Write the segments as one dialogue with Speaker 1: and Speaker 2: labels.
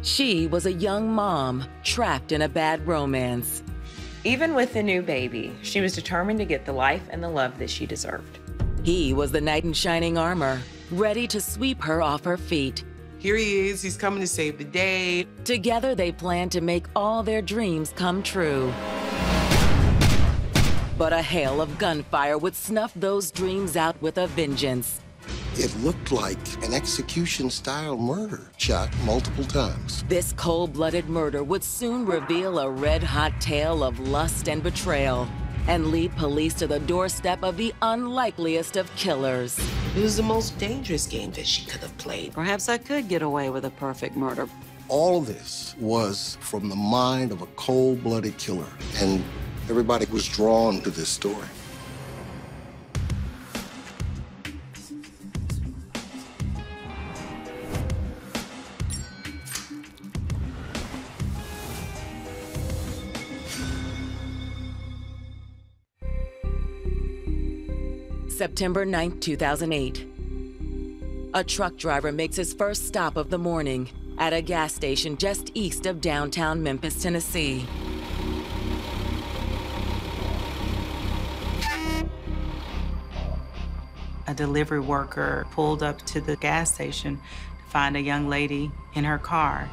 Speaker 1: She was a young mom trapped in a bad romance.
Speaker 2: Even with the new baby, she was determined to get the life and the love that she deserved.
Speaker 1: He was the knight in shining armor, ready to sweep her off her feet.
Speaker 3: Here he is, he's coming to save the day.
Speaker 1: Together, they planned to make all their dreams come true. But a hail of gunfire would snuff those dreams out with a vengeance.
Speaker 4: It looked like an execution-style murder, shot multiple times.
Speaker 1: This cold-blooded murder would soon reveal a red-hot tale of lust and betrayal and lead police to the doorstep of the unlikeliest of killers.
Speaker 3: It was the most dangerous game that she could have played.
Speaker 5: Perhaps I could get away with a perfect murder.
Speaker 4: All of this was from the mind of a cold-blooded killer, and everybody was drawn to this story.
Speaker 1: September 9, 2008. A truck driver makes his first stop of the morning at a gas station just east of downtown Memphis, Tennessee.
Speaker 6: A delivery worker pulled up to the gas station to find a young lady in her car.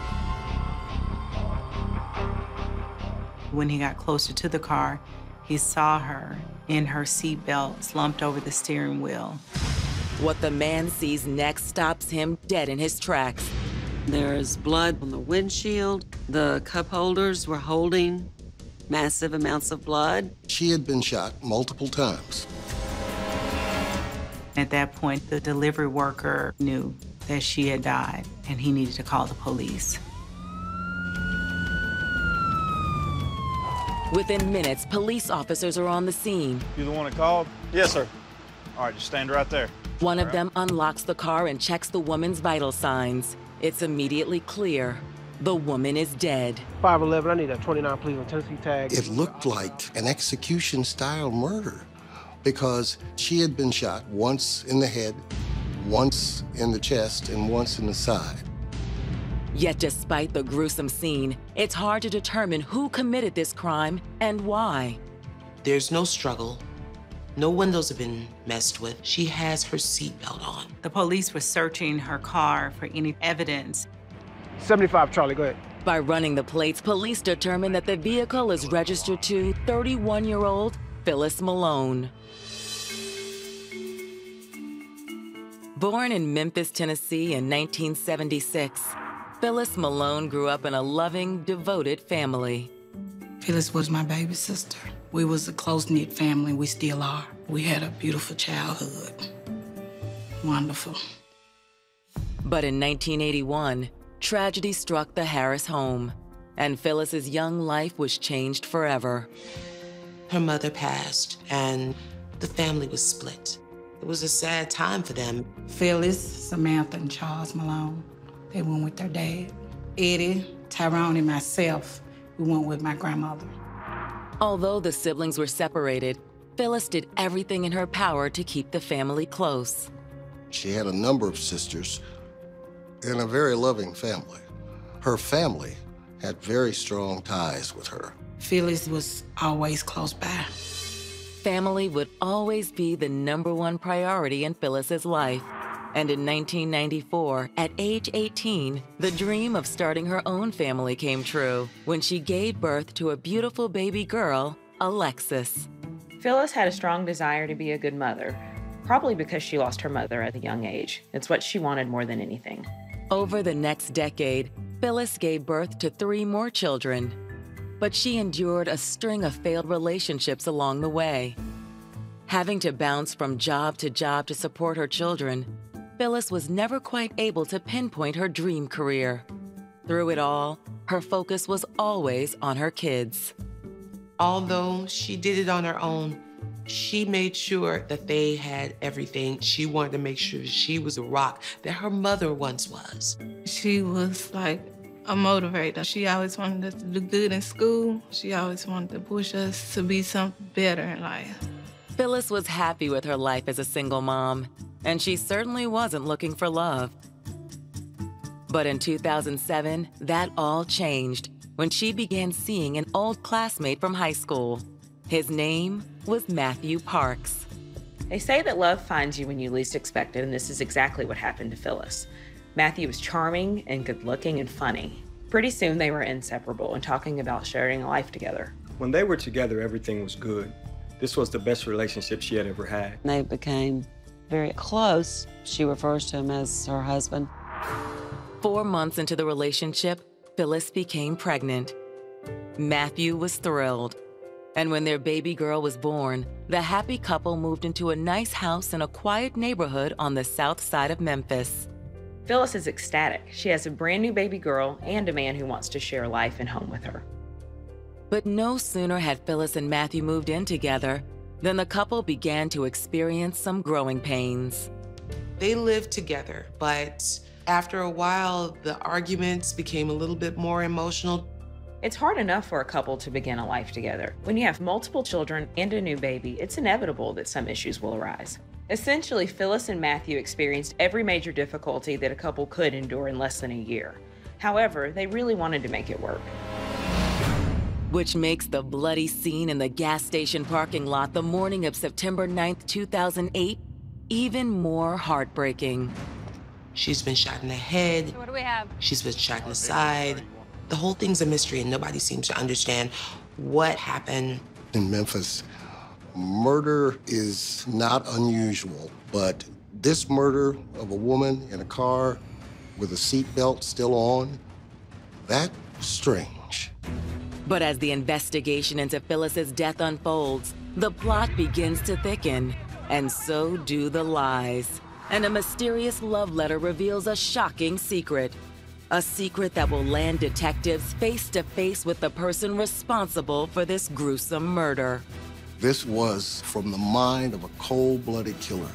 Speaker 6: When he got closer to the car, he saw her in her seatbelt slumped over the steering wheel.
Speaker 1: What the man sees next stops him dead in his tracks.
Speaker 5: There is blood on the windshield. The cup holders were holding massive amounts of blood.
Speaker 4: She had been shot multiple times.
Speaker 6: At that point, the delivery worker knew that she had died, and he needed to call the police.
Speaker 1: Within minutes, police officers are on the scene.
Speaker 7: You the one that called? Yes, sir. All right, just stand right there.
Speaker 1: One of them unlocks the car and checks the woman's vital signs. It's immediately clear. The woman is dead.
Speaker 8: 511, I need a 29 please on Tennessee tag.
Speaker 4: It looked like an execution-style murder because she had been shot once in the head, once in the chest, and once in the side.
Speaker 1: Yet despite the gruesome scene, it's hard to determine who committed this crime and why.
Speaker 3: There's no struggle. No windows have been messed with. She has her seatbelt on.
Speaker 6: The police were searching her car for any evidence.
Speaker 8: 75 Charlie, go ahead.
Speaker 1: By running the plates, police determined that the vehicle is registered to 31-year-old Phyllis Malone. Born in Memphis, Tennessee in 1976, Phyllis Malone grew up in a loving, devoted family.
Speaker 9: Phyllis was my baby sister. We was a close-knit family, we still are. We had a beautiful childhood. Wonderful.
Speaker 1: But in 1981, tragedy struck the Harris home, and Phyllis's young life was changed forever.
Speaker 3: Her mother passed, and the family was split. It was a sad time for them.
Speaker 9: Phyllis, Samantha, and Charles Malone, they went with their dad. Eddie, Tyrone, and myself, we went with my grandmother.
Speaker 1: Although the siblings were separated, Phyllis did everything in her power to keep the family close.
Speaker 4: She had a number of sisters and a very loving family. Her family had very strong ties with her.
Speaker 9: Phyllis was always close by.
Speaker 1: Family would always be the #1 priority in Phyllis's life. And in 1994, at age 18, the dream of starting her own family came true when she gave birth to a beautiful baby girl, Alexis.
Speaker 2: Phyllis had a strong desire to be a good mother, probably because she lost her mother at a young age. It's what she wanted more than anything.
Speaker 1: Over the next decade, Phyllis gave birth to 3 more children. But she endured a string of failed relationships along the way. Having to bounce from job to support her children, Phyllis was never quite able to pinpoint her dream career. Through it all, her focus was always on her kids.
Speaker 3: Although she did it on her own, she made sure that they had everything. She wanted to make sure she was a rock that her mother once was.
Speaker 10: She was like a motivator. She always wanted us to do good in school. She always wanted to push us to be something better in life.
Speaker 1: Phyllis was happy with her life as a single mom, and she certainly wasn't looking for love. But in 2007, that all changed when she began seeing an old classmate from high school. His name was Matthew Parks.
Speaker 2: They say that love finds you when you least expect it, and this is exactly what happened to Phyllis. Matthew was charming and good-looking and funny. Pretty soon they were inseparable and talking about sharing a life together.
Speaker 11: When they were together, everything was good. This was the best relationship she had ever had.
Speaker 5: They became very close. She refers to him as her husband.
Speaker 1: 4 months into the relationship, Phyllis became pregnant. Matthew was thrilled. And when their baby girl was born, the happy couple moved into a nice house in a quiet neighborhood on the south side of Memphis.
Speaker 2: Phyllis is ecstatic. She has a brand new baby girl and a man who wants to share life and home with her.
Speaker 1: But no sooner had Phyllis and Matthew moved in together than the couple began to experience some growing pains.
Speaker 3: They lived together, but after a while, the arguments became a little bit more emotional.
Speaker 2: It's hard enough for a couple to begin a life together. When you have multiple children and a new baby, it's inevitable that some issues will arise. Essentially, Phyllis and Matthew experienced every major difficulty that a couple could endure in less than a year. However, they really wanted to make it work.
Speaker 1: Which makes the bloody scene in the gas station parking lot the morning of September 9th, 2008, even more heartbreaking.
Speaker 3: She's been shot in the head.
Speaker 12: So what do we have?
Speaker 3: She's been shot in the side. The whole thing's a mystery and nobody seems to understand what happened.
Speaker 4: In Memphis, murder is not unusual, but this murder of a woman in a car with a seatbelt still on, that's strange.
Speaker 1: But as the investigation into Phyllis's death unfolds, the plot begins to thicken, and so do the lies. And a mysterious love letter reveals a shocking secret. A secret that will land detectives face to face with the person responsible for this gruesome murder.
Speaker 4: This was from the mind of a cold-blooded killer.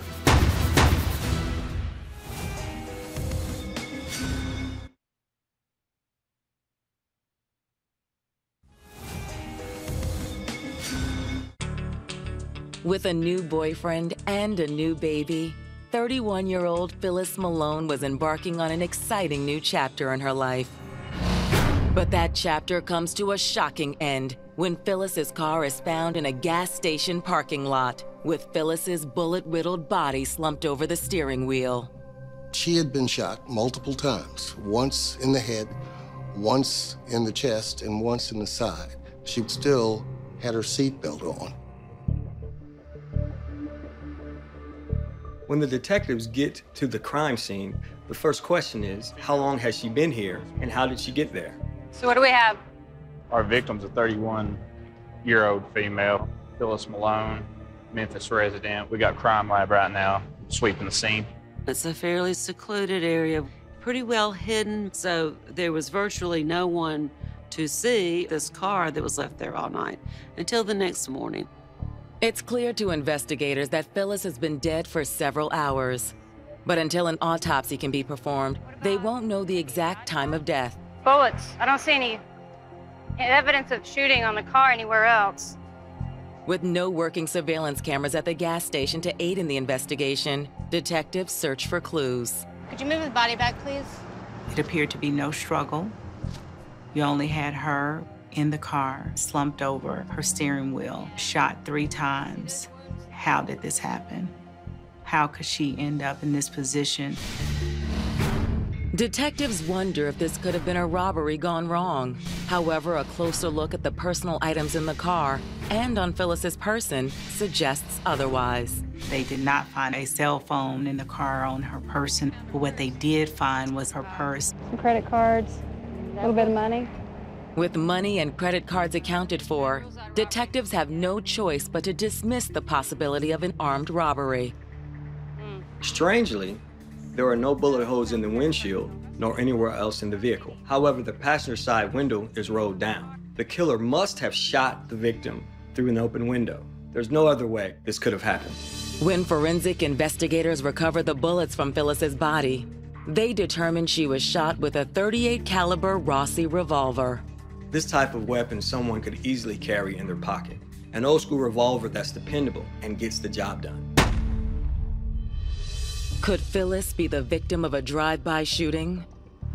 Speaker 1: With a new boyfriend and a new baby, 31-year-old Phyllis Malone was embarking on an exciting new chapter in her life. But that chapter comes to a shocking end when Phyllis's car is found in a gas station parking lot, with Phyllis's bullet-riddled body slumped over the steering wheel.
Speaker 4: She had been shot multiple times, once in the head, once in the chest, and once in the side. She still had her seatbelt on.
Speaker 11: When the detectives get to the crime scene, the first question is, how long has she been here and how did she get there?
Speaker 12: So what do we have?
Speaker 7: Our victim's a 31-year-old female, Phyllis Malone, Memphis resident. We got crime lab right now, sweeping the scene.
Speaker 5: It's a fairly secluded area, pretty well hidden, so there was virtually no one to see this car that was left there all night until the next morning.
Speaker 1: It's clear to investigators that Phyllis has been dead for several hours. But until an autopsy can be performed, they won't know the exact time of death.
Speaker 12: Bullets. I don't see any evidence of shooting on the car anywhere else.
Speaker 1: With no working surveillance cameras at the gas station to aid in the investigation, detectives search for clues.
Speaker 12: Could you move the body back, please?
Speaker 6: It appeared to be no struggle. You only had her in the car, slumped over her steering wheel, shot 3 times. How did this happen? How could she end up in this position?
Speaker 1: Detectives wonder if this could have been a robbery gone wrong. However, a closer look at the personal items in the car and on Phyllis's person suggests otherwise.
Speaker 6: They did not find a cell phone in the car on her person, but what they did find was her purse.
Speaker 12: Some credit cards, a little bit of money.
Speaker 1: With money and credit cards accounted for, detectives have no choice but to dismiss the possibility of an armed robbery.
Speaker 11: Strangely, there are no bullet holes in the windshield nor anywhere else in the vehicle. However, the passenger side window is rolled down. The killer must have shot the victim through an open window. There's no other way this could have happened.
Speaker 1: When forensic investigators recovered the bullets from Phyllis's body, they determined she was shot with a .38 caliber Rossi revolver.
Speaker 11: This type of weapon someone could easily carry in their pocket. An old school revolver that's dependable and gets the job done.
Speaker 1: Could Phyllis be the victim of a drive-by shooting?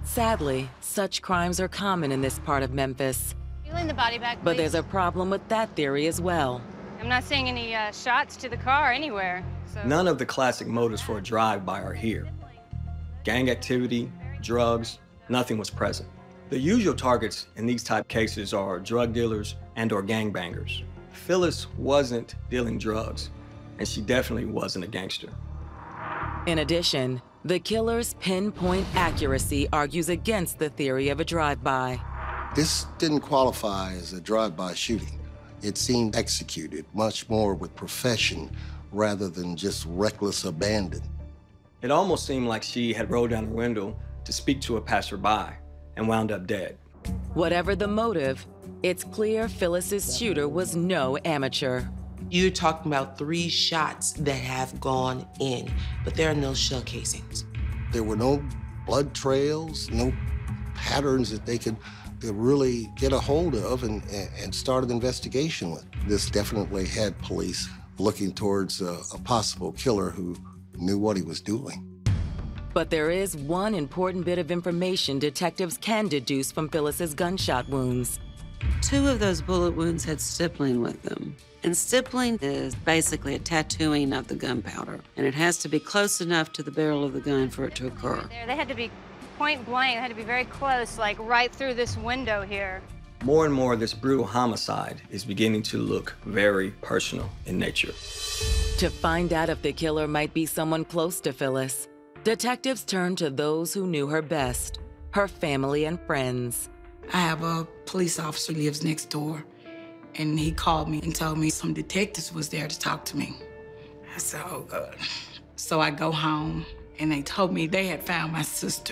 Speaker 1: Sadly, such crimes are common in this part of Memphis.
Speaker 12: You lean the body back, please.
Speaker 1: But there's a problem with that theory as well.
Speaker 12: I'm not seeing any shots to the car anywhere. So.
Speaker 11: None of the classic motives for a drive-by are here. Gang activity, drugs, nothing was present. The usual targets in these type cases are drug dealers and/or gangbangers. Phyllis wasn't dealing drugs, and she definitely wasn't a gangster.
Speaker 1: In addition, the killer's pinpoint accuracy argues against the theory of a drive-by.
Speaker 4: This didn't qualify as a drive-by shooting. It seemed executed much more with profession rather than just reckless abandon.
Speaker 11: It almost seemed like she had rolled down the window to speak to a passerby and wound up dead.
Speaker 1: Whatever the motive, it's clear Phyllis's shooter was no amateur.
Speaker 3: You're talking about 3 shots that have gone in, but there are no shell casings.
Speaker 4: There were no blood trails, no patterns that they could really get a hold of and start an investigation with. This definitely had police looking towards a possible killer who knew what he was doing.
Speaker 1: But there is one important bit of information detectives can deduce from Phyllis's gunshot wounds.
Speaker 5: 2 of those bullet wounds had stippling with them. And stippling is basically a tattooing of the gunpowder. And it has to be close enough to the barrel of the gun for it to occur.
Speaker 12: They had to be point blank. They had to be very close, like right through this window here.
Speaker 11: More and more, this brutal homicide is beginning to look very personal in nature.
Speaker 1: To find out if the killer might be someone close to Phyllis, detectives turn to those who knew her best, her family and friends.
Speaker 9: I have a police officer who lives next door, and he called me and told me some detectives was there to talk to me. I said, oh, God. So I go home, and they told me they had found my sister.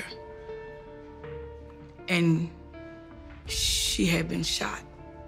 Speaker 9: And she had been shot.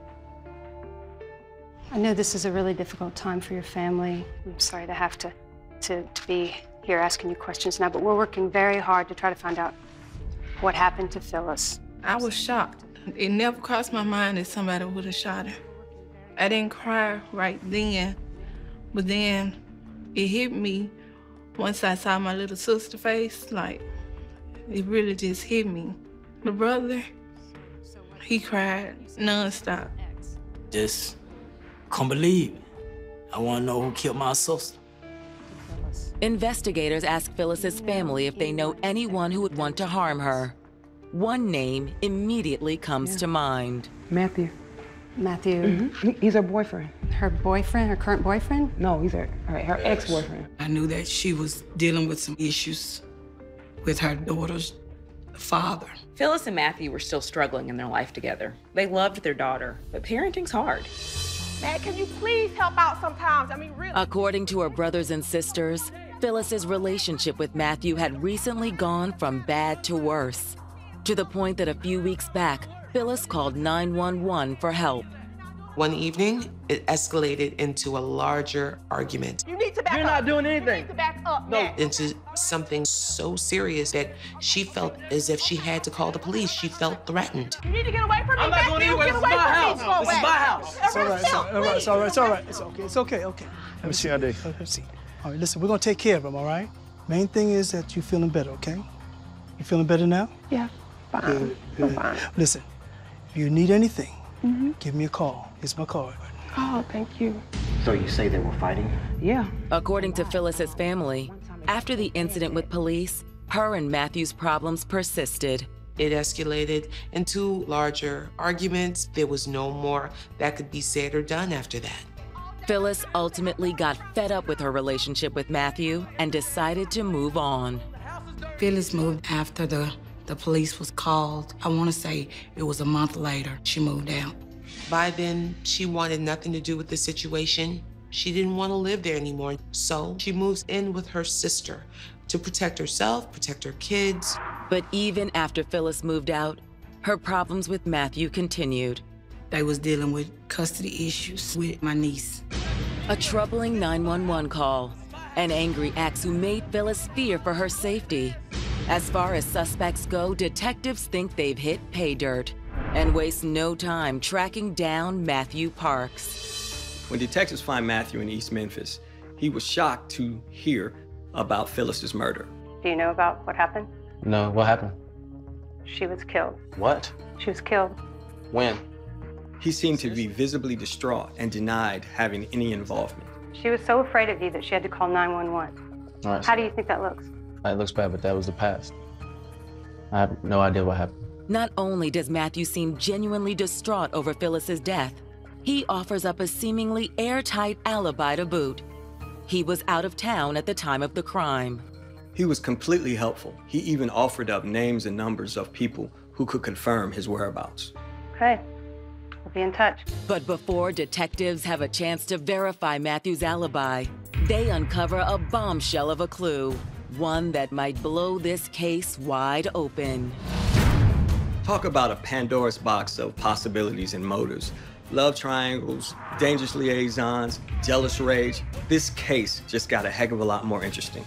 Speaker 12: I know this is a really difficult time for your family. I'm sorry to have to be here asking you questions now, but we're working very hard to try to find out what happened to Phyllis.
Speaker 10: I was shocked. It never crossed my mind that somebody would have shot her. I didn't cry right then, but then it hit me once I saw my little sister's face. Like, it really just hit me. The brother, he cried nonstop.
Speaker 13: Just can't believe it. I want to know who killed my sister.
Speaker 1: Investigators ask Phyllis's family if they know anyone who would want to harm her. One name immediately comes to mind.
Speaker 14: Matthew.
Speaker 12: Matthew?
Speaker 14: He's her boyfriend.
Speaker 12: Her boyfriend? Her current boyfriend?
Speaker 14: No, he's her ex-boyfriend.
Speaker 9: I knew that she was dealing with some issues with her daughter's father.
Speaker 2: Phyllis and Matthew were still struggling in their life together. They loved their daughter, but parenting's hard.
Speaker 14: Man, can you please help out sometimes? I mean, really.
Speaker 1: According to her brothers and sisters, Phyllis's relationship with Matthew had recently gone from bad to worse, to the point that a few weeks back, Phyllis called 911 for help.
Speaker 3: One evening, it escalated into a larger argument.
Speaker 14: You need to back up.
Speaker 8: You're not doing anything.
Speaker 14: You need to back up,
Speaker 8: No.
Speaker 14: Matt.
Speaker 3: Into something so serious that she felt as if she had to call the police. She felt threatened.
Speaker 14: You need to get away from me,
Speaker 8: I'm not going
Speaker 14: Matthew.
Speaker 8: anywhere.
Speaker 14: Get
Speaker 8: This is
Speaker 14: away
Speaker 8: my
Speaker 14: from
Speaker 8: house.
Speaker 14: me. Go
Speaker 8: This is
Speaker 14: away.
Speaker 8: my house.
Speaker 14: It's all right.
Speaker 8: It's all right. It's all right. It's okay. It's okay.
Speaker 15: Let me see ID. Let's see. All right, listen, we're gonna take care of him, all right? Main thing is that you're feeling better, okay? You feeling better now?
Speaker 14: Yeah, fine.
Speaker 15: Good.
Speaker 14: I'm fine.
Speaker 15: Listen, if you need anything, give me a call. Here's my card.
Speaker 14: Oh, thank you.
Speaker 13: So you say they were fighting?
Speaker 14: Yeah.
Speaker 1: According to Phyllis's family, after the incident with police, her and Matthew's problems persisted.
Speaker 3: It escalated into larger arguments. There was no more that could be said or done after that.
Speaker 1: Phyllis ultimately got fed up with her relationship with Matthew and decided to move on.
Speaker 9: Phyllis moved after the police was called. I want to say it was a month later she moved out.
Speaker 3: By then, she wanted nothing to do with the situation. She didn't want to live there anymore. So she moves in with her sister to protect herself, protect her kids.
Speaker 1: But even after Phyllis moved out, her problems with Matthew continued.
Speaker 9: They was dealing with custody issues with my niece.
Speaker 1: A troubling 911 call. An angry ex who made Phyllis fear for her safety. As far as suspects go, detectives think they've hit pay dirt and waste no time tracking down Matthew Parks.
Speaker 11: When detectives find Matthew in East Memphis, he was shocked to hear about Phyllis's murder.
Speaker 12: Do you know about what happened?
Speaker 13: No, what happened?
Speaker 12: She was killed.
Speaker 16: What?
Speaker 12: She was killed.
Speaker 16: When?
Speaker 11: He seemed to be visibly distraught and denied having any involvement.
Speaker 12: She was so afraid of you that she had to call 911.
Speaker 16: All right.
Speaker 12: How do you think that looks?
Speaker 16: It looks bad, but that was the past. I have no idea what happened.
Speaker 1: Not only does Matthew seem genuinely distraught over Phyllis's death, he offers up a seemingly airtight alibi to boot. He was out of town at the time of the crime.
Speaker 11: He was completely helpful. He even offered up names and numbers of people who could confirm his whereabouts.
Speaker 12: Okay, we'll be in touch.
Speaker 1: But before detectives have a chance to verify Matthew's alibi, they uncover a bombshell of a clue, one that might blow this case wide open.
Speaker 11: Talk about a Pandora's box of possibilities and motives. Love triangles, dangerous liaisons, jealous rage. This case just got a heck of a lot more interesting.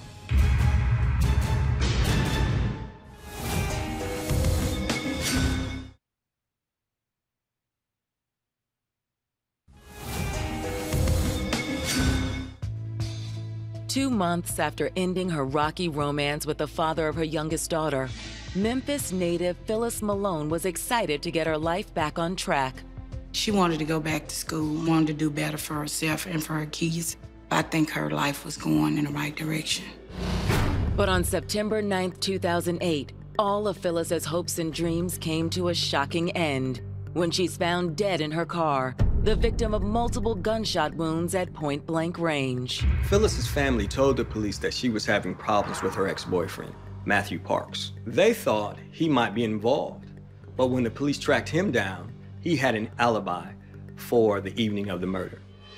Speaker 1: Two months after ending her rocky romance with the father of her youngest daughter, Memphis native Phyllis Malone was excited to get her life back on track.
Speaker 9: She wanted to go back to school, wanted to do better for herself and for her kids. I think her life was going in the right direction.
Speaker 1: But on September 9th, 2008, all of Phyllis's hopes and dreams came to a shocking end when she's found dead in her car, the victim of multiple gunshot wounds at point-blank range.
Speaker 11: Phyllis's family told the police that she was having problems with her ex-boyfriend, Matthew Parks. They thought he might be involved, but when the police tracked him down, he had an alibi for the evening of the murder.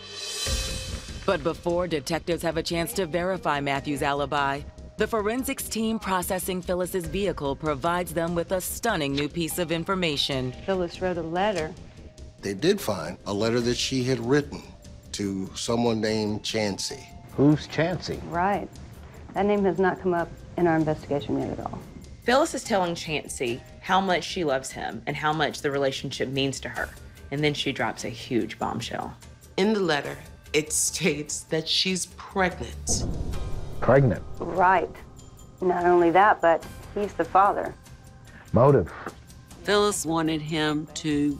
Speaker 1: But before detectives have a chance to verify Matthew's alibi, the forensics team processing Phyllis's vehicle provides them with a stunning new piece of information.
Speaker 12: Phyllis wrote a letter.
Speaker 4: They did find a letter that she had written to someone named Chansey.
Speaker 17: Who's Chansey?
Speaker 12: Right. That name has not come up in our investigation yet at all.
Speaker 2: Phyllis is telling Chansey how much she loves him and how much the relationship means to her. And then she drops a huge bombshell.
Speaker 3: In the letter, it states that she's pregnant.
Speaker 17: Pregnant?
Speaker 12: Right. Not only that, but he's the father.
Speaker 17: Motive?
Speaker 5: Phyllis wanted him to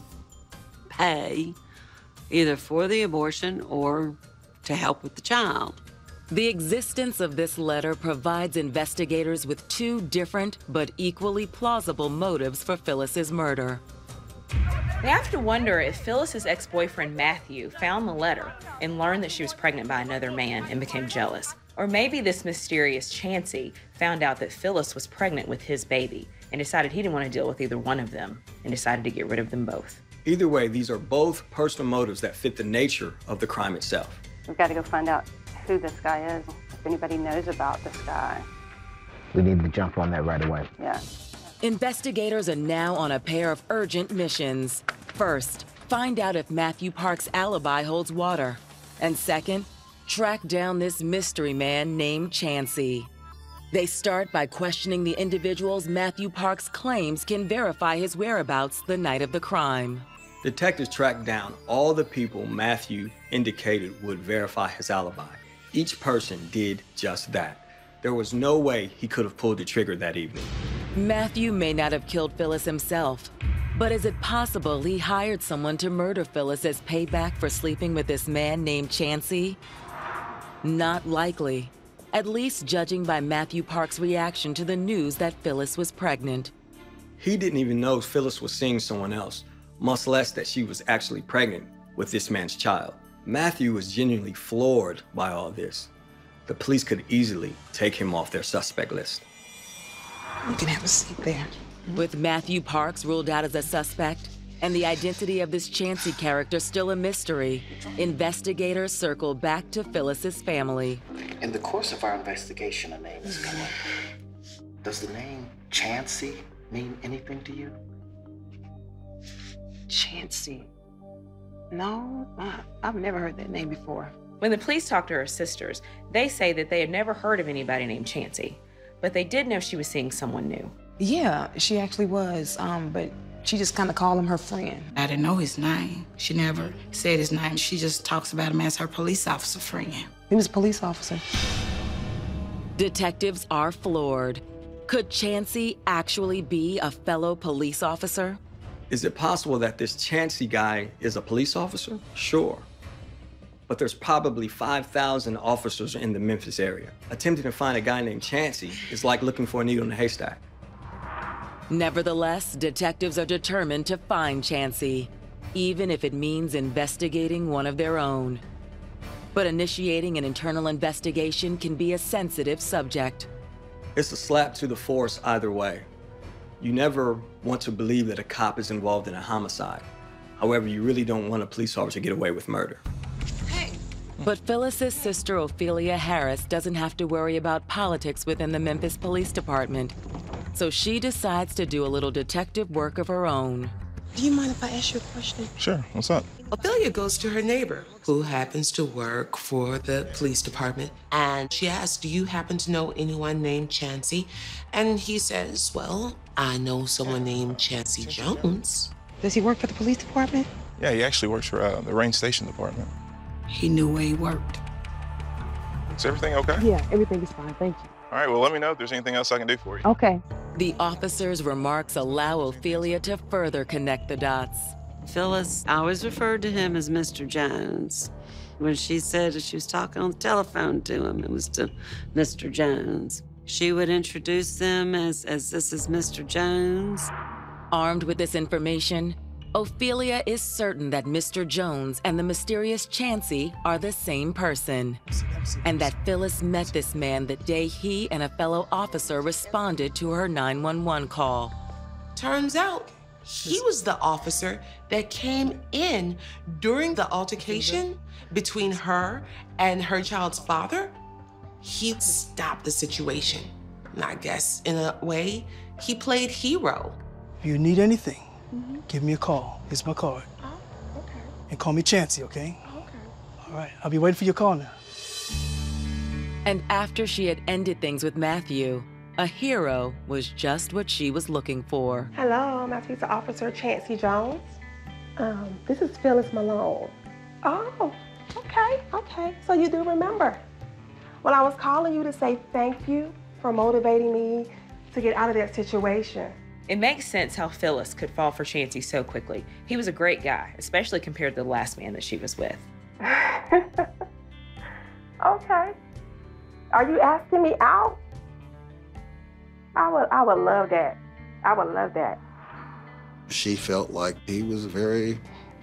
Speaker 5: pay either for the abortion or to help with the child.
Speaker 1: The existence of this letter provides investigators with two different but equally plausible motives for Phyllis's murder.
Speaker 2: They have to wonder if Phyllis's ex-boyfriend Matthew found the letter and learned that she was pregnant by another man and became jealous. Or maybe this mysterious Chansey found out that Phyllis was pregnant with his baby and decided he didn't want to deal with either one of them and decided to get rid of them both.
Speaker 11: Either way, these are both personal motives that fit the nature of the crime itself.
Speaker 12: We've got to go find out who this guy is, if anybody knows about this guy.
Speaker 17: We need to jump on that right away.
Speaker 12: Yeah.
Speaker 1: Investigators are now on a pair of urgent missions. First, find out if Matthew Parks' alibi holds water. And second, track down this mystery man named Chansey. They start by questioning the individuals Matthew Parks claims can verify his whereabouts the night of the crime.
Speaker 11: Detectives tracked down all the people Matthew indicated would verify his alibi. Each person did just that. There was no way he could have pulled the trigger that evening.
Speaker 1: Matthew may not have killed Phyllis himself, but is it possible he hired someone to murder Phyllis as payback for sleeping with this man named Chansey? Not likely, at least judging by Matthew Parks' reaction to the news that Phyllis was pregnant.
Speaker 11: He didn't even know Phyllis was seeing someone else, much less that she was actually pregnant with this man's child. Matthew was genuinely floored by all this. The police could easily take him off their suspect list.
Speaker 10: You can have a seat there.
Speaker 1: With Matthew Parks ruled out as a suspect, and the identity of this Chansey character still a mystery, investigators circle back to Phyllis's family.
Speaker 17: In the course of our investigation, a name has come up. Does the name Chansey mean anything to you?
Speaker 10: Chansey. No, I've never heard that name before.
Speaker 2: When the police talked to her sisters, they say that they had never heard of anybody named Chansey, but they did know she was seeing someone new.
Speaker 10: Yeah, she actually was, but she just kind of called him her friend.
Speaker 9: I didn't know his name. She never said his name. She just talks about him as her police officer friend.
Speaker 10: He was a police officer.
Speaker 1: Detectives are floored. Could Chancey actually be a fellow police officer?
Speaker 11: Is it possible that this Chancey guy is a police officer? Sure. But there's probably 5,000 officers in the Memphis area. Attempting to find a guy named Chancey is like looking for a needle in a haystack.
Speaker 1: Nevertheless, detectives are determined to find Chancey, even if it means investigating one of their own. But initiating an internal investigation can be a sensitive subject.
Speaker 11: It's a slap to the force either way. You never want to believe that a cop is involved in a homicide. However, you really don't want a police officer to get away with murder.
Speaker 1: But Phyllis's sister Ophelia Harris doesn't have to worry about politics within the Memphis Police Department. So she decides to do a little detective work of her own.
Speaker 3: Do you mind if I ask you a question?
Speaker 18: Sure, what's up?
Speaker 3: Ophelia goes to her neighbor, who happens to work for the police department, and she asks, do you happen to know anyone named Chancey? And he says, well, I know someone named Chancey Jones.
Speaker 19: Does he work for the police department?
Speaker 18: Yeah, he actually works for the Range Station Department.
Speaker 9: He knew where he worked.
Speaker 18: Is everything okay?
Speaker 19: Yeah, everything is fine, thank you.
Speaker 18: All right, well, let me know if there's anything else I can do for you.
Speaker 19: Okay.
Speaker 1: The officer's remarks allow Ophelia to further connect the dots.
Speaker 5: Phyllis always referred to him as Mr. Jones. When she said she was talking on the telephone to him, it was to Mr. Jones. She would introduce them as this is Mr. Jones.
Speaker 1: Armed with this information, Ophelia is certain that Mr. Jones and the mysterious Chancey are the same person, and that Phyllis met this man the day he and a fellow officer responded to her 911 call.
Speaker 3: Turns out, he was the officer that came in during the altercation between her and her child's father. He stopped the situation. And I guess, in a way, he played hero.
Speaker 15: If you need anything, give me a call. Here's my card.
Speaker 14: Oh, okay.
Speaker 15: And call me Chancey, okay?
Speaker 14: Okay.
Speaker 15: All right, I'll be waiting for your call now.
Speaker 1: And after she had ended things with Matthew, a hero was just what she was looking for.
Speaker 14: Hello, my police officer, Chancey Jones. This is Phyllis Malone. Oh, okay. So you do remember. Well, I was calling you to say thank you for motivating me to get out of that situation.
Speaker 2: It makes sense how Phyllis could fall for Chancey so quickly. He was a great guy, especially compared to the last man that she was with.
Speaker 14: Okay. Are you asking me out? I would love that. I would love that.
Speaker 4: She felt like he was a very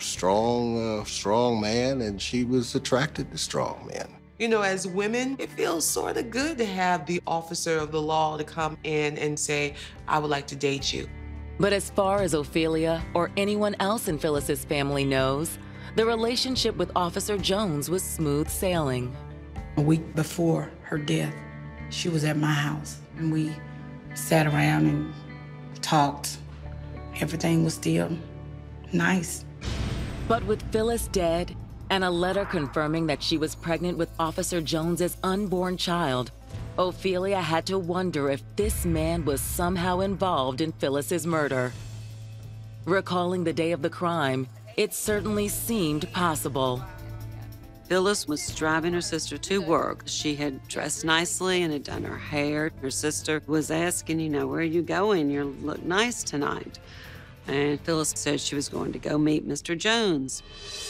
Speaker 4: strong man, and she was attracted to strong men.
Speaker 3: You know, as women, it feels sort of good to have the officer of the law to come in and say, I would like to date you.
Speaker 1: But as far as Ophelia or anyone else in Phyllis's family knows, the relationship with Officer Jones was smooth sailing.
Speaker 9: A week before her death, she was at my house, and we sat around and talked. Everything was still nice.
Speaker 1: But with Phyllis dead, and a letter confirming that she was pregnant with Officer Jones's unborn child, Ophelia had to wonder if this man was somehow involved in Phyllis's murder. Recalling the day of the crime, it certainly seemed possible.
Speaker 5: Phyllis was driving her sister to work. She had dressed nicely and had done her hair. Her sister was asking, where are you going? You look nice tonight. And Phyllis said she was going to go meet Mr. Jones.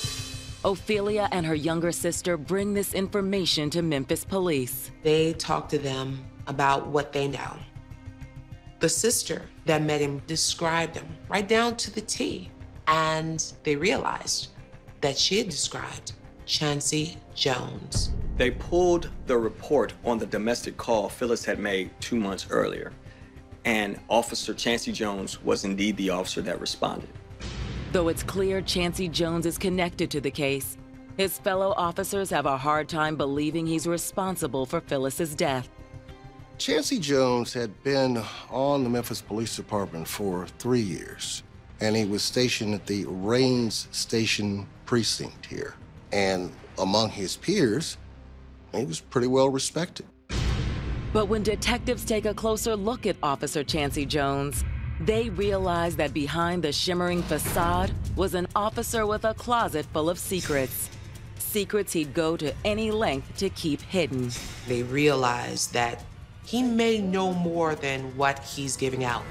Speaker 1: Ophelia and her younger sister bring this information to Memphis police.
Speaker 3: They talk to them about what they know. The sister that met him described him right down to the T. And they realized that she had described Chancey Jones.
Speaker 11: They pulled the report on the domestic call Phyllis had made 2 months earlier. And Officer Chancey Jones was indeed the officer that responded.
Speaker 1: Though it's clear Chancey Jones is connected to the case, his fellow officers have a hard time believing he's responsible for Phyllis's death.
Speaker 4: Chancey Jones had been on the Memphis Police Department for 3 years, and he was stationed at the Rains Station precinct here. And among his peers, he was pretty well respected.
Speaker 1: But when detectives take a closer look at Officer Chancey Jones, they realize that behind the shimmering facade was an officer with a closet full of secrets. Secrets he'd go to any length to keep hidden.
Speaker 3: They realized that He may know more than what he's giving out.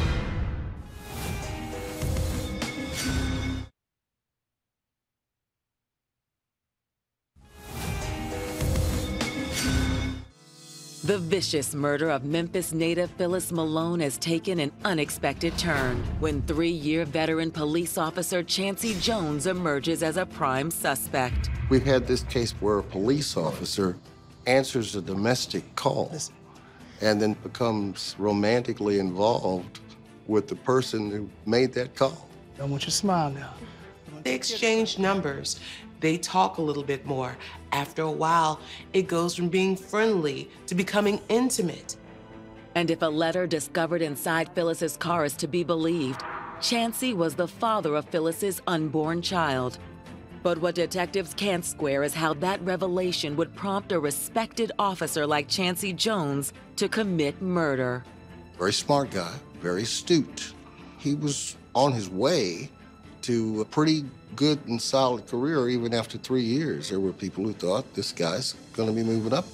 Speaker 1: The vicious murder of Memphis native Phyllis Malone has taken an unexpected turn when 3-year veteran police officer Chancey Jones emerges as a prime suspect.
Speaker 4: We've had this case where a police officer answers a domestic call and then becomes romantically involved with the person who made that call.
Speaker 15: I want you to smile now.
Speaker 3: They exchange numbers. They talk a little bit more. After a while, it goes from being friendly to becoming intimate.
Speaker 1: And if a letter discovered inside Phyllis's car is to be believed, Chancey was the father of Phyllis's unborn child. But what detectives can't square is how that revelation would prompt a respected officer like Chancey Jones to commit murder.
Speaker 4: Very smart guy, very astute. He was on his way to a pretty good and solid career even after 3 years. There were people who thought this guy's gonna be moving up.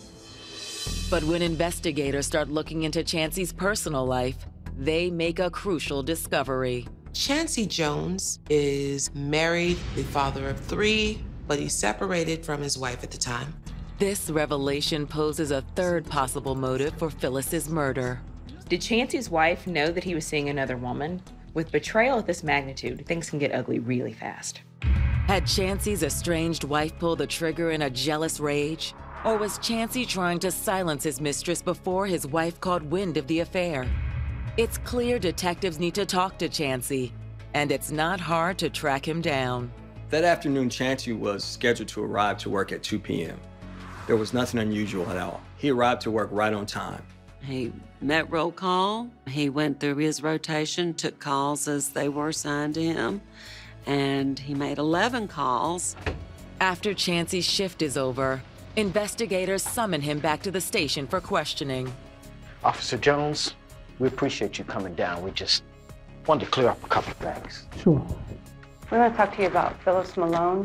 Speaker 1: But when investigators start looking into Chancey's personal life, they make a crucial discovery.
Speaker 3: Chancey Jones is married, the father of 3, but he's separated from his wife at the time.
Speaker 1: This revelation poses a third possible motive for Phyllis's murder.
Speaker 2: Did Chancey's wife know that he was seeing another woman? With betrayal at this magnitude, things can get ugly really fast.
Speaker 1: Had Chancey's estranged wife pulled the trigger in a jealous rage? Or was Chancey trying to silence his mistress before his wife caught wind of the affair? It's clear detectives need to talk to Chancey, and it's not hard to track him down.
Speaker 11: That afternoon, Chancey was scheduled to arrive to work at 2 p.m. There was nothing unusual at all. He arrived to work right on time.
Speaker 5: He met roll call. He went through his rotation, took calls as they were assigned to him, and he made 11 calls.
Speaker 1: After Chancey's shift is over, investigators summon him back to the station for questioning.
Speaker 17: Officer Jones, we appreciate you coming down. We just wanted to clear up a couple of things.
Speaker 15: Sure.
Speaker 12: We want to talk to you about Phyllis Malone.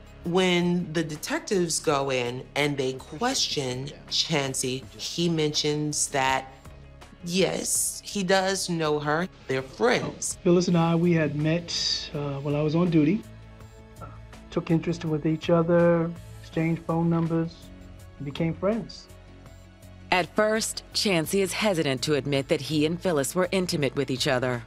Speaker 3: When the detectives go in and they question Chancey, he mentions that, yes, he does know her. They're friends.
Speaker 15: Phyllis and I, we had met while I was on duty. Took interest with each other, exchanged phone numbers, and became friends.
Speaker 1: At first, Chancey is hesitant to admit that he and Phyllis were intimate with each other.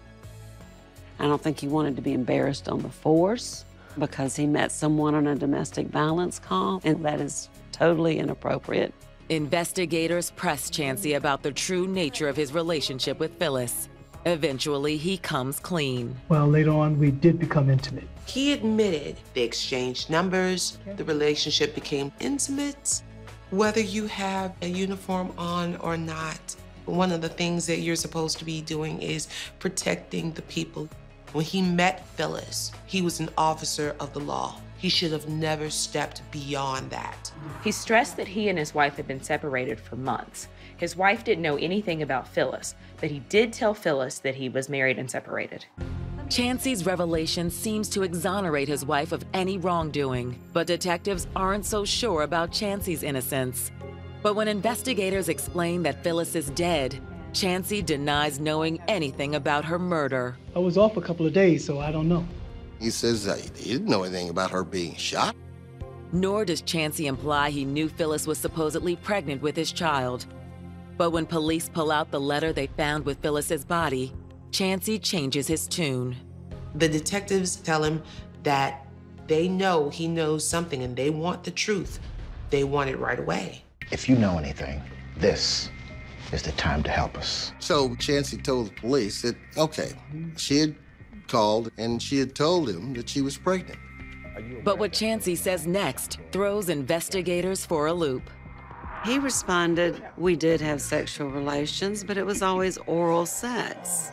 Speaker 5: I don't think he wanted to be embarrassed on the force because he met someone on a domestic violence call, and that is totally inappropriate.
Speaker 1: Investigators press Chancey about the true nature of his relationship with Phyllis. Eventually, he comes clean.
Speaker 15: Well, later on, we did become intimate.
Speaker 3: He admitted they exchanged numbers, the relationship became intimate. Whether you have a uniform on or not, one of the things that you're supposed to be doing is protecting the people. When he met Phyllis, he was an officer of the law. He should have never stepped beyond that.
Speaker 2: He stressed that he and his wife had been separated for months. His wife didn't know anything about Phyllis, but he did tell Phyllis that he was married and separated.
Speaker 1: Chancey's revelation seems to exonerate his wife of any wrongdoing, but detectives aren't so sure about Chancey's innocence. But when investigators explain that Phyllis is dead, Chancey denies knowing anything about her murder.
Speaker 15: I was off a couple of days, so I don't know.
Speaker 4: He says that he didn't know anything about her being shot.
Speaker 1: Nor does Chancey imply he knew Phyllis was supposedly pregnant with his child. But when police pull out the letter they found with Phyllis's body, Chancey changes his tune.
Speaker 3: The detectives tell him that they know he knows something and they want the truth. They want it right away.
Speaker 17: If you know anything, this is the time to help us.
Speaker 4: So Chancey told the police that, okay, she had called and she had told him that she was pregnant.
Speaker 1: But what Chancey says next throws investigators for a loop.
Speaker 5: He responded, "We did have sexual relations, but it was always oral sex."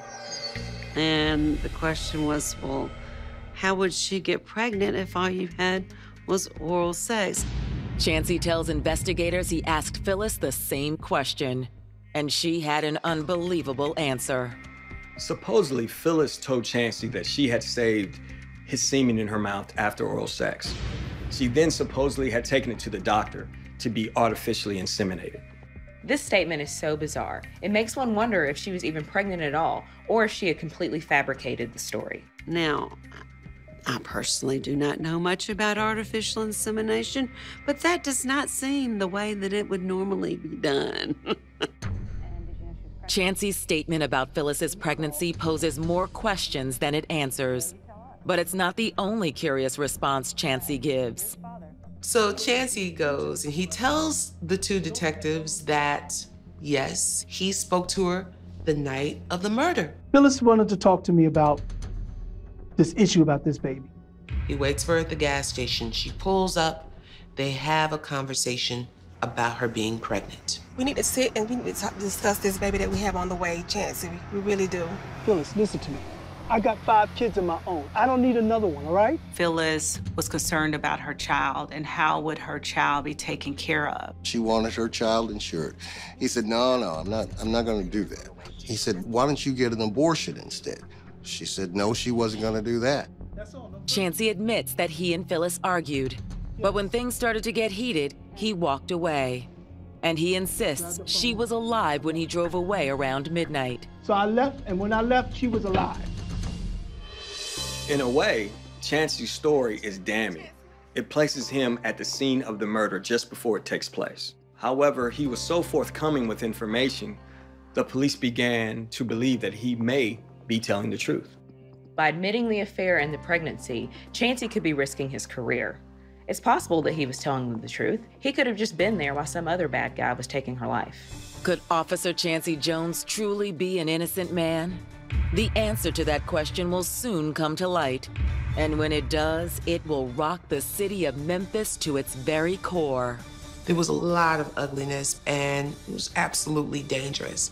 Speaker 5: And the question was, well, how would she get pregnant if all you had was oral sex?
Speaker 1: Chancey tells investigators he asked Phyllis the same question, and she had an unbelievable answer.
Speaker 11: Supposedly, Phyllis told Chancey that she had saved his semen in her mouth after oral sex. She then supposedly had taken it to the doctor to be artificially inseminated.
Speaker 2: This statement is so bizarre. It makes one wonder if she was even pregnant at all, or if she had completely fabricated the story.
Speaker 5: Now, I personally do not know much about artificial insemination, but that does not seem the way that it would normally be done.
Speaker 1: Chancey's statement about Phyllis's pregnancy poses more questions than it answers. But it's not the only curious response Chancey gives.
Speaker 3: So Chancey goes and he tells the two detectives that, yes, he spoke to her the night of the murder.
Speaker 15: Phyllis wanted to talk to me about this issue about this baby.
Speaker 3: He waits for her at the gas station. She pulls up. They have a conversation about her being pregnant.
Speaker 14: We need to sit and we need to discuss this baby that we have on the way, Chancey. We really do.
Speaker 15: Phyllis, listen to me. I got 5 kids of my own. I don't need another one, all right?
Speaker 6: Phyllis was concerned about her child and how would her child be taken care of.
Speaker 4: She wanted her child insured. He said, no, I'm not gonna do that. He said, why don't you get an abortion instead? She said, no, she wasn't gonna do that.
Speaker 1: Chancey admits that he and Phyllis argued, but when things started to get heated, he walked away. And he insists she was alive when he drove away around midnight.
Speaker 15: So I left, and when I left, she was alive.
Speaker 11: In a way, Chancey's story is damning. It places him at the scene of the murder just before it takes place. However, he was so forthcoming with information, the police began to believe that he may be telling the truth.
Speaker 2: By admitting the affair and the pregnancy, Chancey could be risking his career. It's possible that he was telling them the truth. He could have just been there while some other bad guy was taking her life.
Speaker 1: Could Officer Chancey Jones truly be an innocent man? The answer to that question will soon come to light. And when it does, it will rock the city of Memphis to its very core.
Speaker 3: There was a lot of ugliness and it was absolutely dangerous.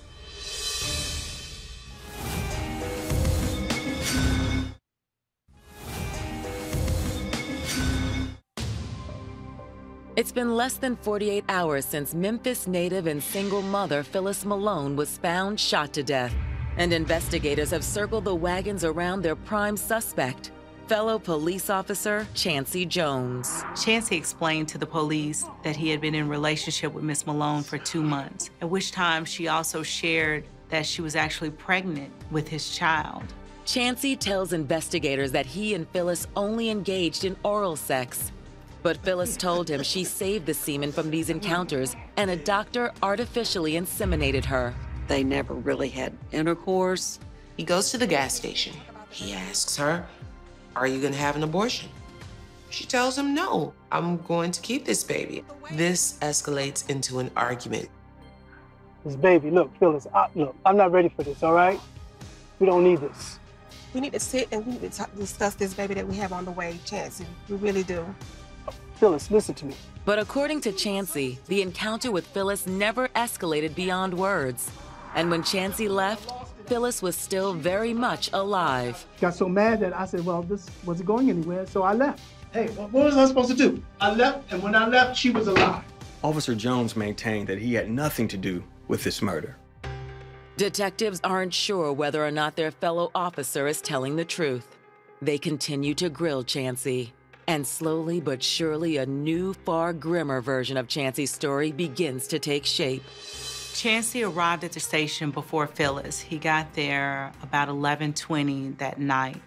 Speaker 1: It's been less than 48 hours since Memphis native and single mother Phyllis Malone was found shot to death, and investigators have circled the wagons around their prime suspect, fellow police officer Chancey Jones.
Speaker 6: Chancey explained to the police that he had been in a relationship with Miss Malone for 2 months, at which time she also shared that she was actually pregnant with his child.
Speaker 1: Chancey tells investigators that he and Phyllis only engaged in oral sex. But Phyllis told him she saved the semen from these encounters and a doctor artificially inseminated her.
Speaker 5: They never really had intercourse.
Speaker 3: He goes to the gas station. He asks her, are you gonna have an abortion? She tells him, no, I'm going to keep this baby. This escalates into an argument.
Speaker 15: This baby, look, Phyllis, look, I'm not ready for this, all right? We don't need this.
Speaker 14: We need to sit and we need to discuss this baby that we have on the way, Chancey. We really do.
Speaker 15: Phyllis, listen to me.
Speaker 1: But according to Chancey, the encounter with Phyllis never escalated beyond words. And when Chancey left, Phyllis was still very much alive.
Speaker 15: Got so mad that I said, well, this wasn't going anywhere, so I left. Hey, what was I supposed to do? I left, and when I left, she was alive.
Speaker 11: Officer Jones maintained that he had nothing to do with this murder.
Speaker 1: Detectives aren't sure whether or not their fellow officer is telling the truth. They continue to grill Chancey. And slowly but surely, a new, far grimmer version of Chancey's story begins to take shape.
Speaker 6: Chancey arrived at the station before Phyllis. He got there about 11:20 that night.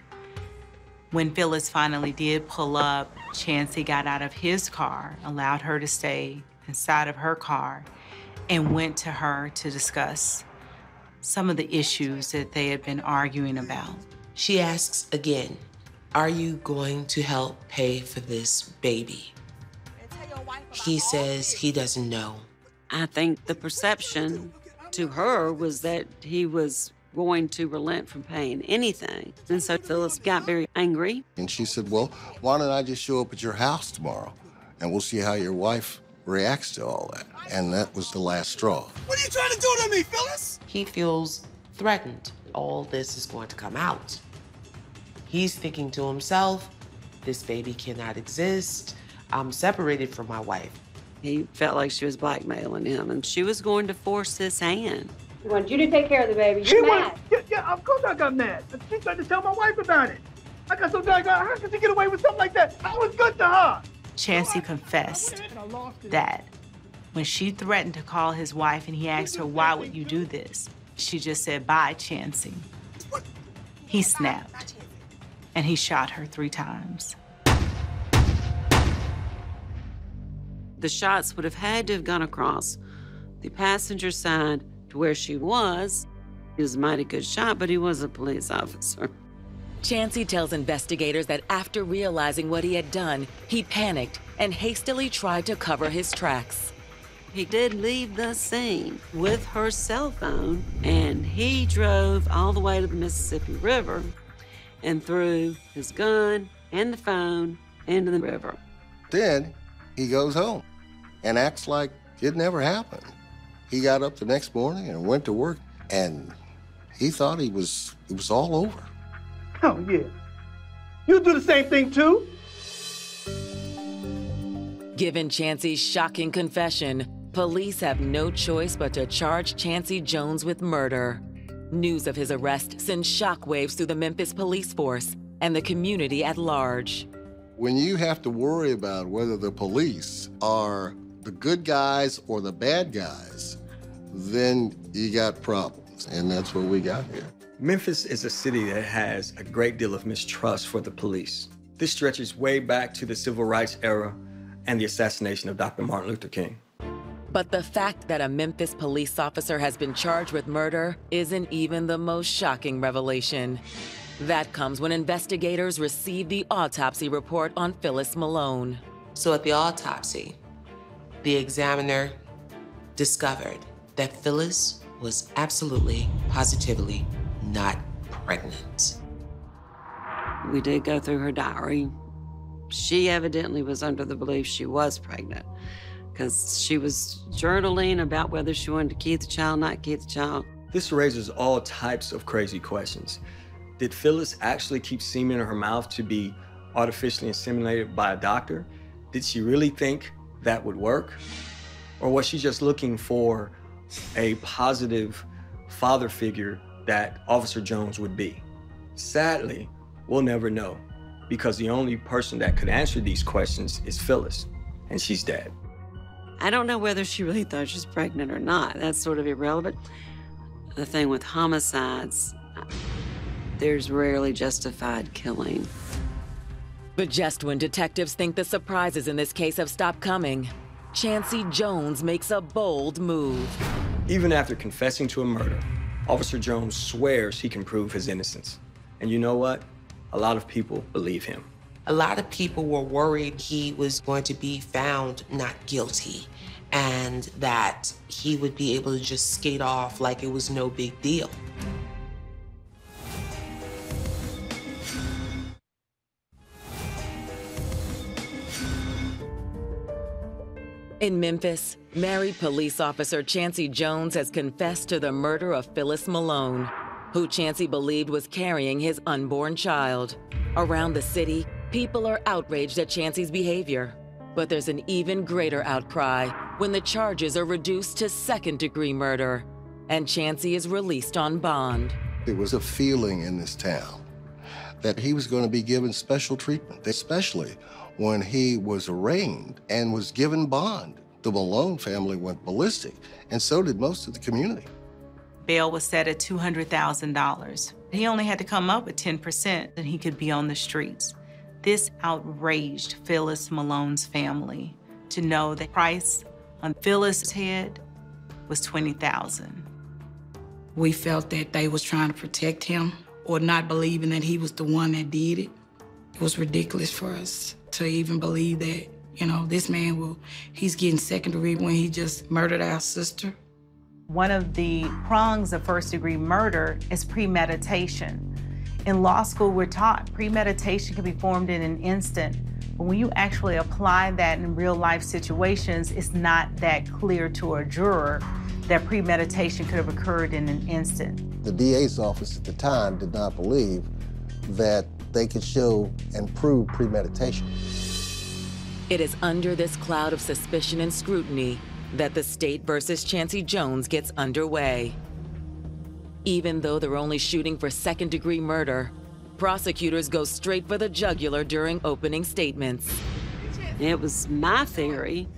Speaker 6: When Phyllis finally did pull up, Chancey got out of his car, allowed her to stay inside of her car, and went to her to discuss some of the issues that they had been arguing about.
Speaker 3: She asks again, are you going to help pay for this baby? He says he doesn't know.
Speaker 5: I think the perception to her was that he was going to relent from paying anything. And so Phyllis got very angry.
Speaker 4: And she said, well, why don't I just show up at your house tomorrow and we'll see how your wife reacts to all that. And that was the last straw.
Speaker 3: What are you trying to do to me, Phyllis? He feels threatened. All this is going to come out. He's thinking to himself, this baby cannot exist. I'm separated from my wife.
Speaker 5: He felt like she was blackmailing him, and she was going to force his hand.
Speaker 20: He wanted you to take care of the baby.
Speaker 15: She
Speaker 20: You're mad.
Speaker 15: Yeah, of course I got mad. She tried to tell my wife about it. I got so doggone, how could she get away with something like that? I was good to her.
Speaker 6: Chancey confessed that When she threatened to call his wife and he asked her, why would you do this? She just said, bye, Chancey. He snapped, and he shot her 3 times.
Speaker 5: The shots would have had to have gone across the passenger side to where she was. He was a mighty good shot, but he was a police officer.
Speaker 1: Chancey tells investigators that after realizing what he had done, he panicked and hastily tried to cover his tracks.
Speaker 5: He did leave the scene with her cell phone, and he drove all the way to the Mississippi River and threw his gun and the phone into the river.
Speaker 4: Then he goes home and acts like it never happened. He got up the next morning and went to work, and he thought it was all over.
Speaker 15: Oh, yeah. You do the same thing, too?
Speaker 1: Given Chancey's shocking confession, police have no choice but to charge Chancey Jones with murder. News of his arrest sends shockwaves through the Memphis police force and the community at large.
Speaker 4: When you have to worry about whether the police are the good guys or the bad guys, then you got problems, and that's what we got here.
Speaker 11: Memphis is a city that has a great deal of mistrust for the police. This stretches way back to the civil rights era and the assassination of Dr. Martin Luther King.
Speaker 1: But the fact that a Memphis police officer has been charged with murder isn't even the most shocking revelation. That comes when investigators receive the autopsy report on Phyllis Malone.
Speaker 3: So at the autopsy, the examiner discovered that Phyllis was absolutely, positively not pregnant.
Speaker 5: We did go through her diary. She evidently was under the belief she was pregnant because she was journaling about whether she wanted to keep the child, not keep the child.
Speaker 11: This raises all types of crazy questions. Did Phyllis actually keep semen in her mouth to be artificially inseminated by a doctor? Did she really think that would work? Or was she just looking for a positive father figure that Officer Jones would be? Sadly, we'll never know, because the only person that could answer these questions is Phyllis, and she's dead.
Speaker 5: I don't know whether she really thought she was pregnant or not. That's sort of irrelevant. The thing with homicides, there's rarely justified killing.
Speaker 1: But just when detectives think the surprises in this case have stopped coming, Chancey Jones makes a bold move.
Speaker 11: Even after confessing to a murder, Officer Jones swears he can prove his innocence. And you know what? A lot of people believe him.
Speaker 3: A lot of people were worried he was going to be found not guilty and that he would be able to just skate off like it was no big deal.
Speaker 1: In Memphis, married police officer Chancey Jones has confessed to the murder of Phyllis Malone, who Chancey believed was carrying his unborn child. Around the city, people are outraged at Chancey's behavior. But there's an even greater outcry when the charges are reduced to second-degree murder, and Chancey is released on bond.
Speaker 4: There was a feeling in this town that he was going to be given special treatment, especially when he was arraigned and was given bond. The Malone family went ballistic, and so did most of the community.
Speaker 6: Bail was set at $200,000. He only had to come up with 10% and he could be on the streets. This outraged Phyllis Malone's family to know the price on Phyllis' head was $20,000.
Speaker 9: We felt that they was trying to protect him or not believing that he was the one that did it. It was ridiculous for us to even believe that, you know, this man he's getting second degree when he just murdered our sister.
Speaker 6: One of the prongs of first-degree murder is premeditation. In law school, we're taught premeditation can be formed in an instant, but when you actually apply that in real-life situations, it's not that clear to a juror that premeditation could have occurred in an instant.
Speaker 4: The DA's office at the time did not believe that they could show and prove premeditation.
Speaker 1: It is under this cloud of suspicion and scrutiny that the state versus Chancey Jones gets underway. Even though they're only shooting for second-degree murder, prosecutors go straight for the jugular during opening statements.
Speaker 5: It was my theory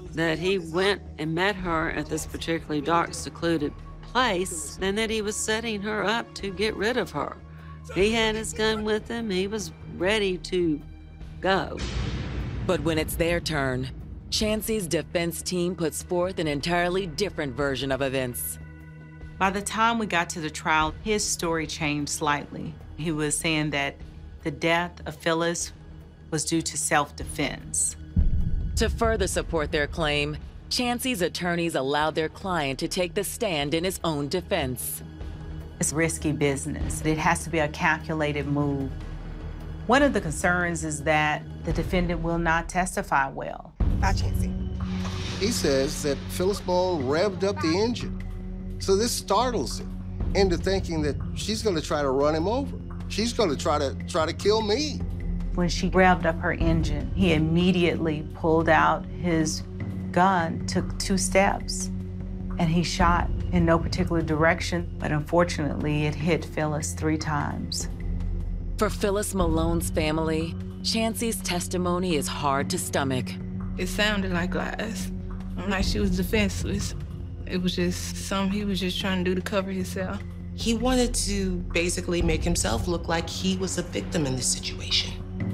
Speaker 5: that he went and met her at this particularly dark, secluded place, and that he was setting her up to get rid of her. He had his gun with him. He was ready to go.
Speaker 1: But when it's their turn, Chancey's defense team puts forth an entirely different version of events.
Speaker 6: By the time we got to the trial, his story changed slightly. He was saying that the death of Phyllis was due to self-defense.
Speaker 1: To further support their claim, Chancey's attorneys allowed their client to take the stand in his own defense.
Speaker 6: It's risky business. It has to be a calculated move. One of the concerns is that the defendant will not testify well.
Speaker 19: Bye, Chancey.
Speaker 4: He says that Phyllis Malone revved up the engine. So this startles him into thinking that she's going to try to run him over. She's going to try to kill me.
Speaker 6: When she revved up her engine, he immediately pulled out his gun, took 2 steps, and he shot in no particular direction. But unfortunately, it hit Phyllis 3 times.
Speaker 1: For Phyllis Malone's family, Chancey's testimony is hard to stomach.
Speaker 10: It sounded like lies. Like she was defenseless. It was just something he was just trying to do to cover himself.
Speaker 3: He wanted to basically make himself look like he was a victim in this situation.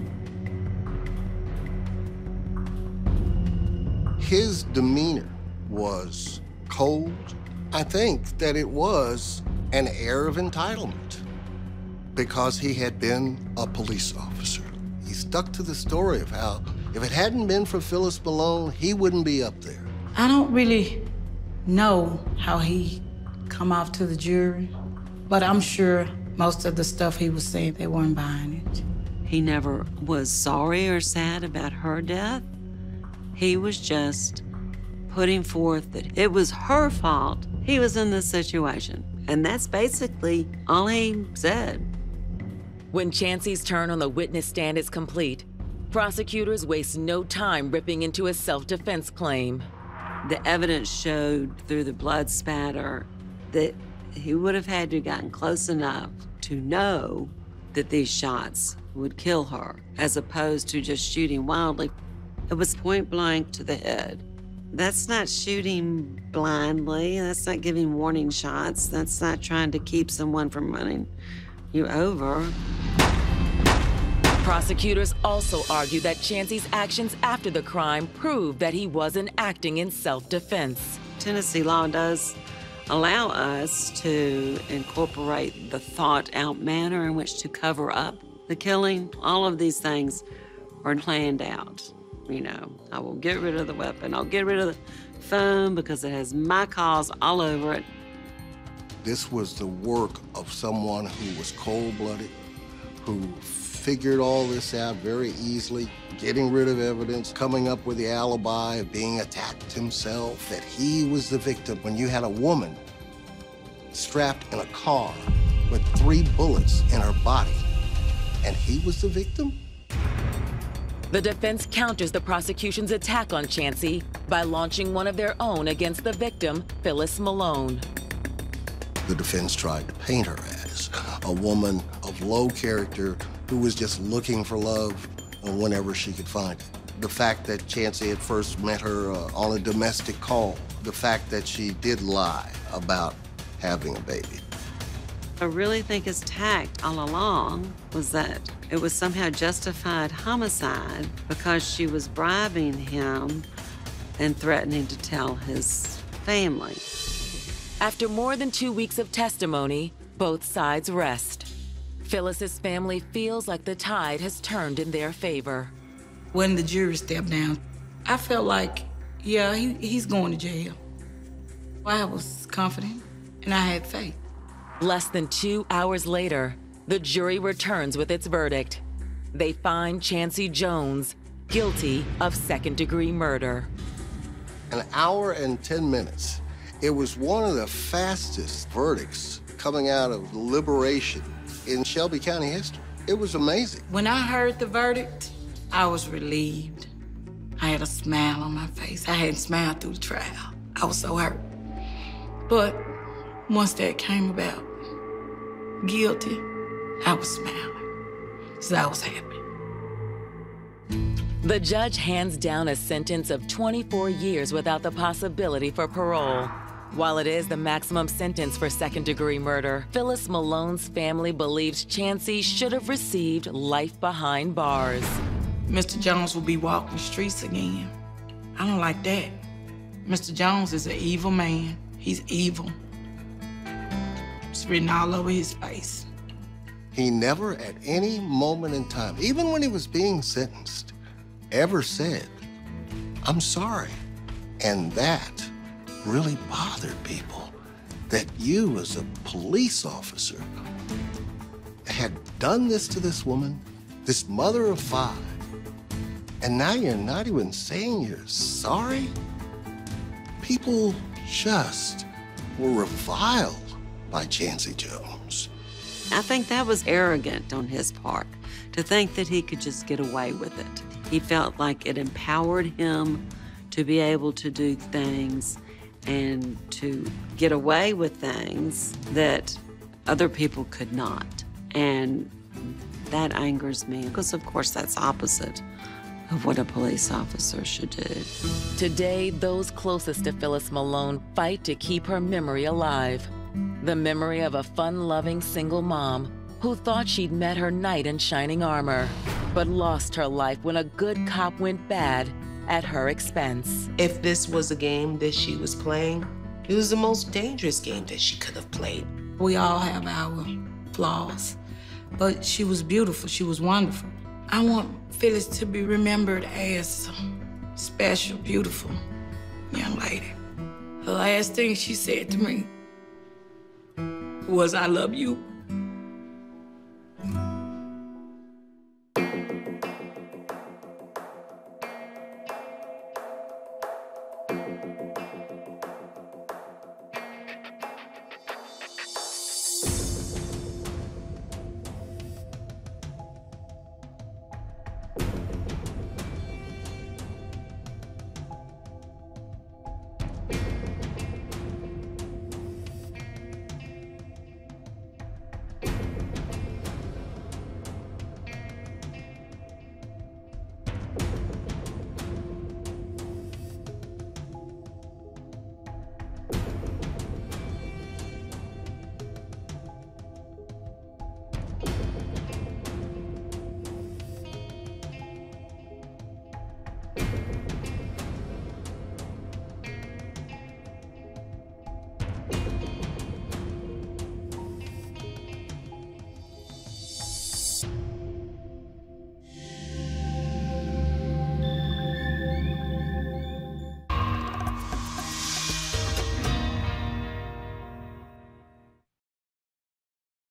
Speaker 4: His demeanor was cold. I think that it was an air of entitlement because he had been a police officer. He stuck to the story of how if it hadn't been for Phyllis Malone, he wouldn't be up there.
Speaker 9: I don't really know how he come off to the jury, but I'm sure most of the stuff he was saying, they weren't buying it.
Speaker 5: He never was sorry or sad about her death. He was just putting forth that it was her fault he was in this situation. And that's basically all he said.
Speaker 1: When Chancey's turn on the witness stand is complete, prosecutors waste no time ripping into his self-defense claim.
Speaker 5: The evidence showed through the blood spatter that he would have had to have gotten close enough to know that these shots would kill her, as opposed to just shooting wildly. It was point blank to the head. That's not shooting blindly. That's not giving warning shots. That's not trying to keep someone from running you over.
Speaker 1: Prosecutors also argue that Chancey's actions after the crime prove that he wasn't acting in self-defense.
Speaker 5: Tennessee law does allow us to incorporate the thought-out manner in which to cover up the killing. All of these things are planned out. You know, I will get rid of the weapon. I'll get rid of the phone because it has my cause all over it.
Speaker 4: This was the work of someone who was cold-blooded, who figured all this out very easily, getting rid of evidence, coming up with the alibi of being attacked himself, that he was the victim. When you had a woman strapped in a car with 3 bullets in her body, and he was the victim?
Speaker 1: The defense counters the prosecution's attack on Chancey by launching one of their own against the victim, Phyllis Malone.
Speaker 4: The defense tried to paint her as a woman of low character who was just looking for love whenever she could find it. The fact that Chancey had first met her on a domestic call. The fact that she did lie about having a baby.
Speaker 5: I really think his tact all along was that it was somehow justified homicide because she was bribing him and threatening to tell his family.
Speaker 1: After more than 2 weeks of testimony, both sides rest. Phyllis's family feels like the tide has turned in their favor.
Speaker 9: When the jury stepped down, I felt like, yeah, he's going to jail. I was confident and I had faith.
Speaker 1: Less than 2 hours later, the jury returns with its verdict. They find Chancey Jones guilty of second-degree murder.
Speaker 4: An hour and 10 minutes. It was one of the fastest verdicts coming out of liberation in Shelby County history. It was amazing.
Speaker 9: When I heard the verdict, I was relieved. I had a smile on my face. I hadn't smiled through the trial. I was so hurt. But once that came about, guilty, I was smiling, because I was happy.
Speaker 1: The judge hands down a sentence of 24 years without the possibility for parole. While it is the maximum sentence for second-degree murder, Phyllis Malone's family believes Chancey should have received life behind bars.
Speaker 9: Mr. Jones will be walking the streets again. I don't like that. Mr. Jones is an evil man. He's evil. It's written all over his face.
Speaker 4: He never at any moment in time, even when he was being sentenced, ever said, "I'm sorry." And that really bothered people, that you as a police officer had done this to this woman, this mother of 5, and now you're not even saying you're sorry? People just were reviled by Chancey Jones.
Speaker 5: I think that was arrogant on his part, to think that he could just get away with it. He felt like it empowered him to be able to do things and to get away with things that other people could not. And that angers me, because of course that's opposite of what a police officer should do.
Speaker 1: Today, those closest to Phyllis Malone fight to keep her memory alive. The memory of a fun-loving single mom who thought she'd met her knight in shining armor, but lost her life when a good cop went bad at her expense.
Speaker 3: If this was a game that she was playing, it was the most dangerous game that she could have played.
Speaker 9: We all have our flaws, but she was beautiful, she was wonderful. I want Phyllis to be remembered as a special, beautiful young lady. The last thing she said to me was, "I love you."